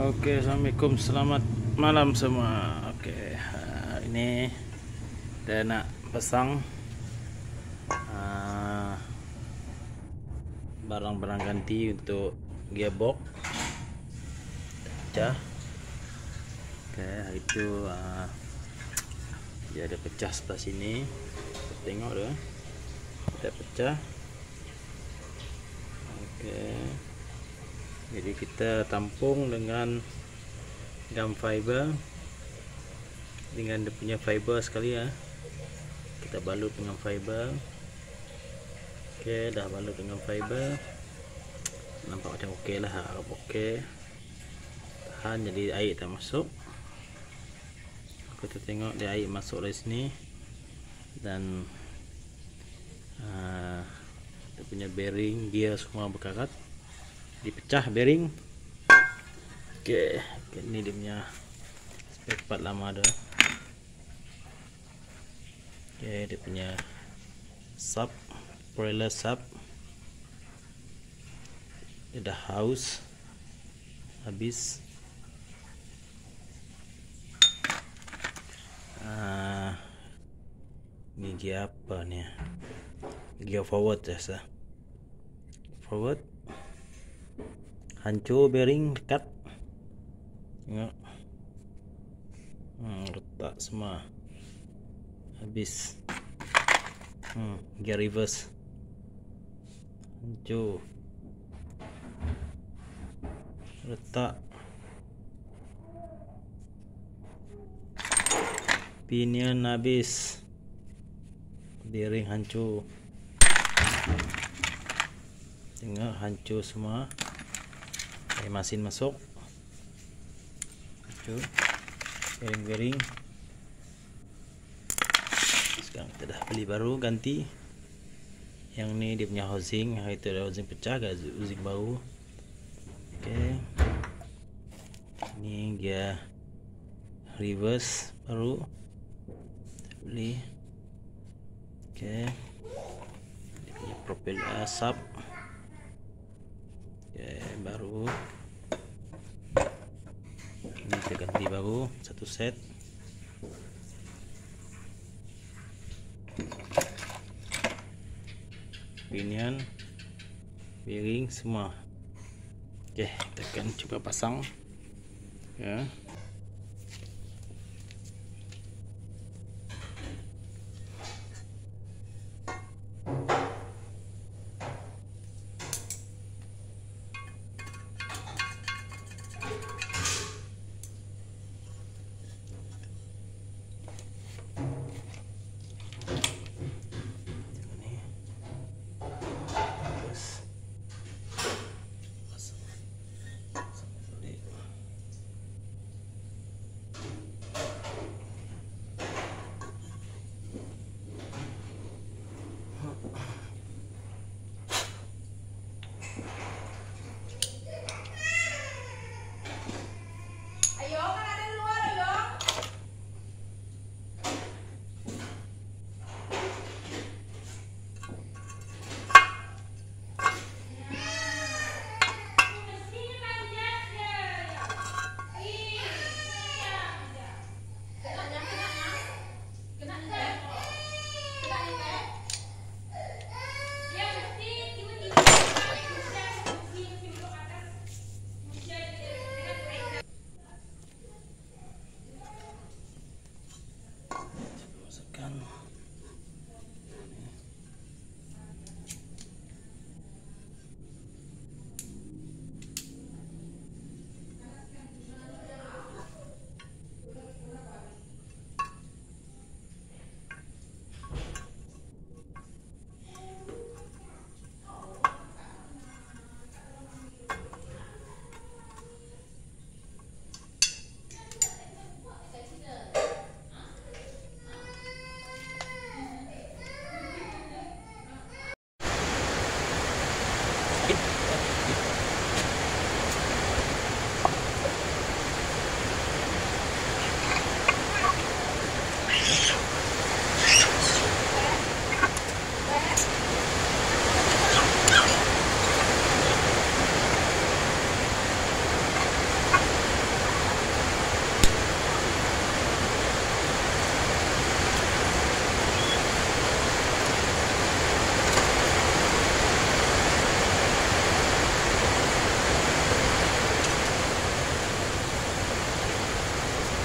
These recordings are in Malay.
Oke, assalamualaikum, selamat malam semua. Oke, ini saya nak pasang barang-barang ganti untuk gearbox pecah. Oke, itu dia ada pecah sebelah sini. Tengok dia, kita pecah. Oke, jadi kita tampung dengan gum fiber, dengan dia punya fiber sekali ya. Kita balut dengan fiber. Oke, dah balut dengan fiber. Nampak macam okey lah, harap okey. Tahan, jadi air tak masuk. Kita tengok dia air masuk dari sini. Dan dia punya bearing, gear semua berkarat. Dipecah bearing. Okey, ini dia punya spare part lama dah. Okey, dia punya sub, propeller sub. Dia dah haus habis. Ni gear apa ni? Gear forward rasa. Forward. Hancur bearing dekat. Tengok. Retak semua. Habis. Gear reverse. Hancur. Retak. Pinion habis. Bearing hancur. Tengok, hancur semua. Air masin masuk. Hancur. Bearing-bearing. Sekarang kita dah beli baru, ganti. Yang ni dia punya housing. Itu ada housing pecah, ada housing baru. Okey. Ni gear reverse baru. Kita beli. Okey. Dia punya propeller sub. Okey, baru. Ini kita ganti baru, satu set. Pinion, bearing semua. Okey, kita akan cuba pasang. Ya.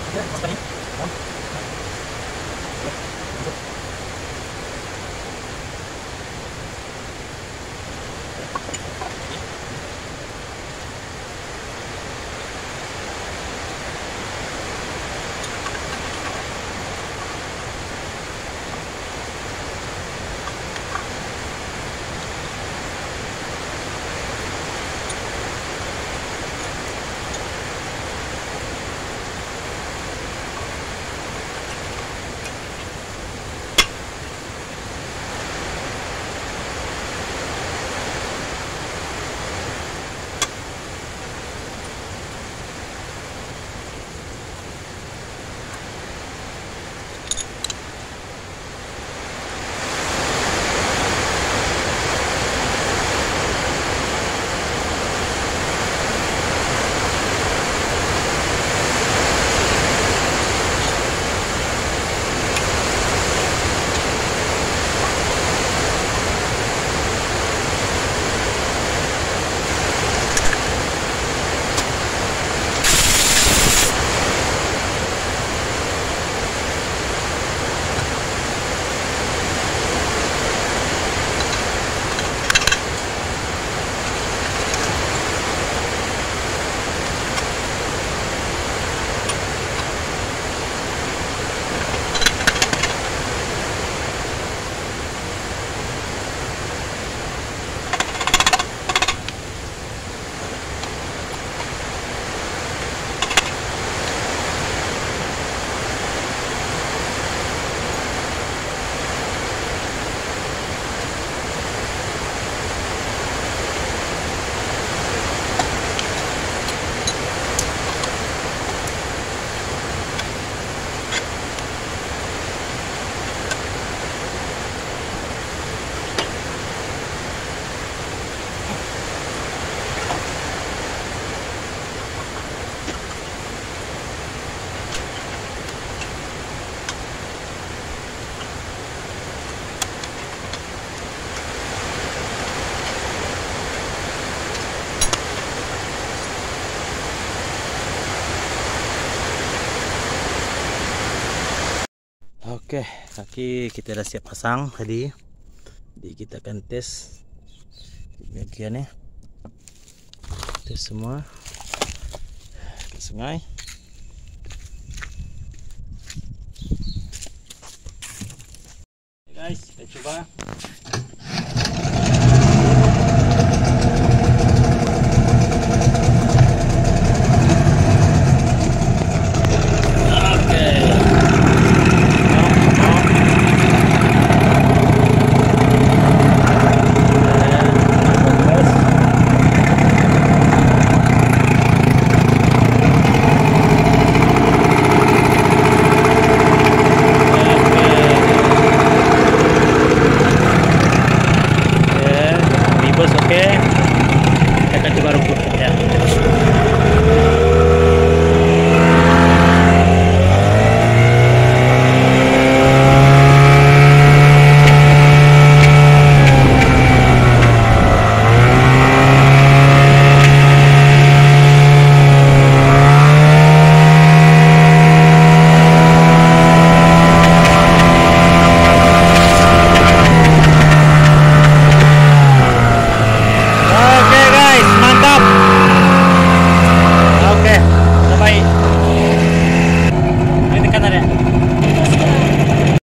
Oke, kaki kita dah siap pasang tadi. Jadi kita akan tes bagian ni. Tes semua ke sungai. Guys, kita coba